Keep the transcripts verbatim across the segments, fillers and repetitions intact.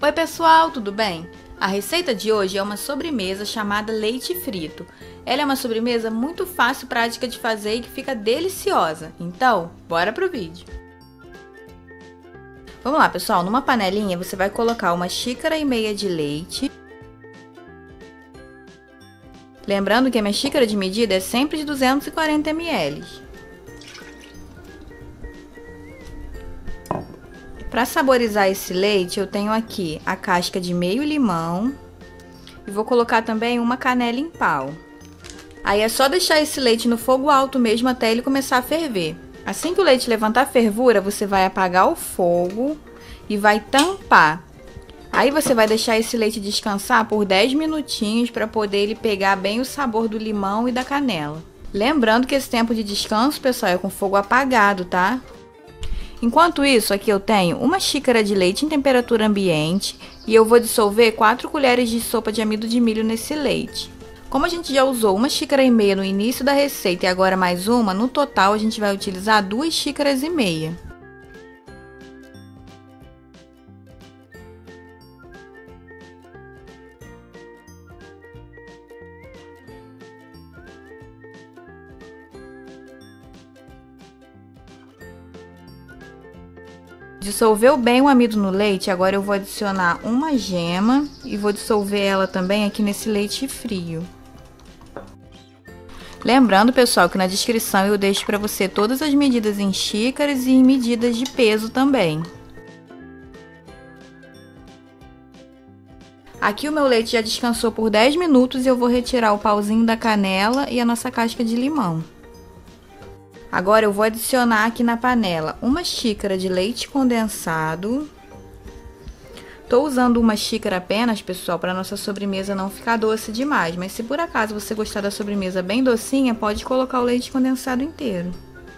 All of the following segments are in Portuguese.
Oi pessoal, tudo bem? A receita de hoje é uma sobremesa chamada leite frito. Ela é uma sobremesa muito fácil e prática de fazer e que fica deliciosa. Então, bora pro vídeo! Vamos lá pessoal, numa panelinha você vai colocar uma xícara e meia de leite. Lembrando que a minha xícara de medida é sempre de duzentos e quarenta mililitros. Para saborizar esse leite, eu tenho aqui a casca de meio limão e vou colocar também uma canela em pau. Aí é só deixar esse leite no fogo alto mesmo até ele começar a ferver. Assim que o leite levantar fervura, você vai apagar o fogo e vai tampar. Aí você vai deixar esse leite descansar por dez minutinhos para poder ele pegar bem o sabor do limão e da canela. Lembrando que esse tempo de descanso, pessoal, é com fogo apagado, tá? Enquanto isso, aqui eu tenho uma xícara de leite em temperatura ambiente e eu vou dissolver quatro colheres de sopa de amido de milho nesse leite. Como a gente já usou uma xícara e meia no início da receita e agora mais uma, no total a gente vai utilizar duas xícaras e meia. Dissolveu bem o amido no leite, agora eu vou adicionar uma gema e vou dissolver ela também aqui nesse leite frio. Lembrando, pessoal, que na descrição eu deixo para você todas as medidas em xícaras e em medidas de peso também. Aqui o meu leite já descansou por dez minutos e eu vou retirar o pauzinho da canela e a nossa casca de limão. Agora eu vou adicionar aqui na panela uma xícara de leite condensado. Tô usando uma xícara apenas, pessoal, para nossa sobremesa não ficar doce demais. Mas se por acaso você gostar da sobremesa bem docinha, pode colocar o leite condensado inteiro.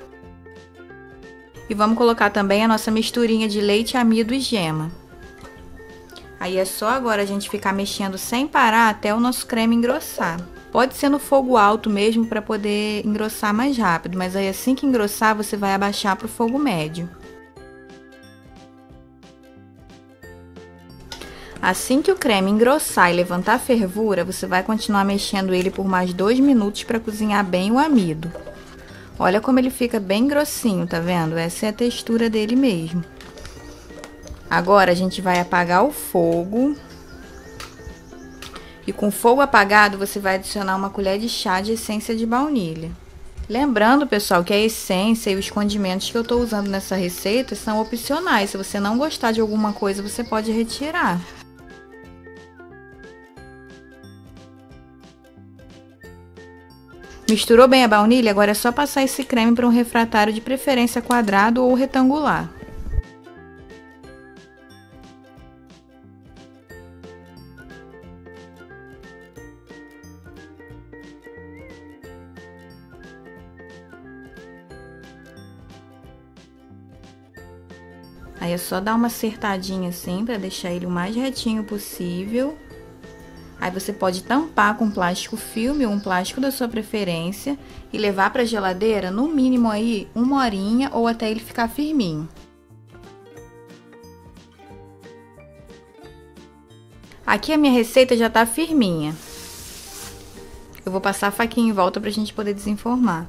E vamos colocar também a nossa misturinha de leite, amido e gema. Aí é só agora a gente ficar mexendo sem parar até o nosso creme engrossar. Pode ser no fogo alto mesmo para poder engrossar mais rápido, mas aí assim que engrossar você vai abaixar para o fogo médio. Assim que o creme engrossar e levantar a fervura, você vai continuar mexendo ele por mais dois minutos para cozinhar bem o amido. Olha como ele fica bem grossinho, tá vendo? Essa é a textura dele mesmo. Agora a gente vai apagar o fogo. E com fogo apagado, você vai adicionar uma colher de chá de essência de baunilha. Lembrando, pessoal, que a essência e os condimentos que eu estou usando nessa receita são opcionais. Se você não gostar de alguma coisa, você pode retirar. Misturou bem a baunilha? Agora é só passar esse creme para um refratário de preferência quadrado ou retangular. Aí é só dar uma acertadinha assim para deixar ele o mais retinho possível. Aí você pode tampar com plástico filme ou um plástico da sua preferência e levar para a geladeira no mínimo aí uma horinha ou até ele ficar firminho. Aqui a minha receita já tá firminha. Eu vou passar a faquinha em volta pra gente poder desenformar.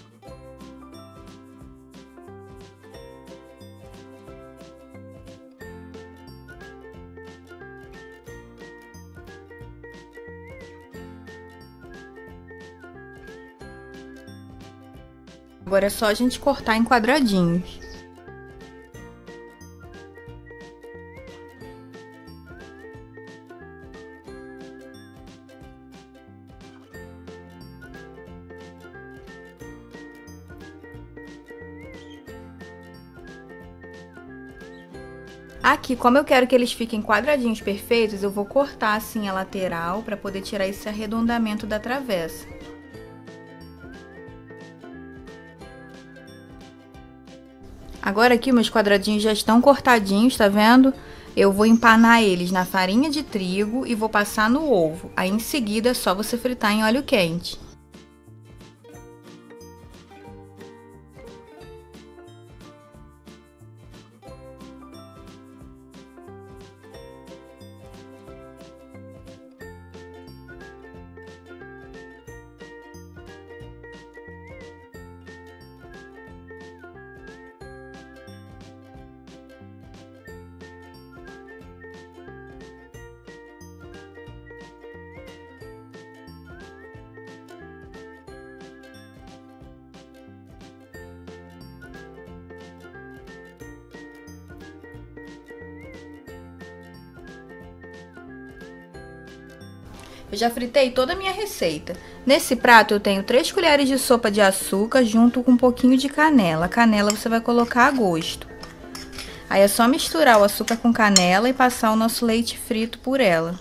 Agora é só a gente cortar em quadradinhos. Aqui, como eu quero que eles fiquem quadradinhos perfeitos, eu vou cortar assim a lateral para poder tirar esse arredondamento da travessa. Agora aqui meus quadradinhos já estão cortadinhos, tá vendo? Eu vou empanar eles na farinha de trigo e vou passar no ovo. Aí em seguida é só você fritar em óleo quente. Eu já fritei toda a minha receita. Nesse prato eu tenho três colheres de sopa de açúcar junto com um pouquinho de canela. A canela você vai colocar a gosto. Aí é só misturar o açúcar com canela e passar o nosso leite frito por ela.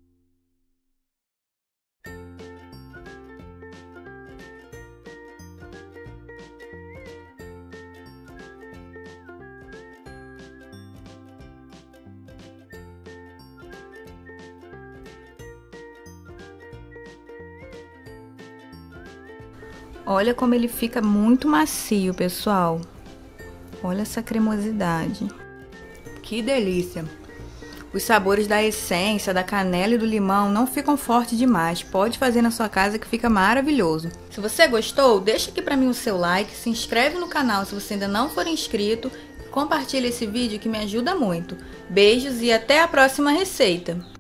Olha como ele fica muito macio, pessoal. Olha essa cremosidade. Que delícia! Os sabores da essência, da canela e do limão não ficam fortes demais. Pode fazer na sua casa que fica maravilhoso. Se você gostou, deixa aqui pra mim o seu like, se inscreve no canal se você ainda não for inscrito, compartilha esse vídeo que me ajuda muito. Beijos e até a próxima receita!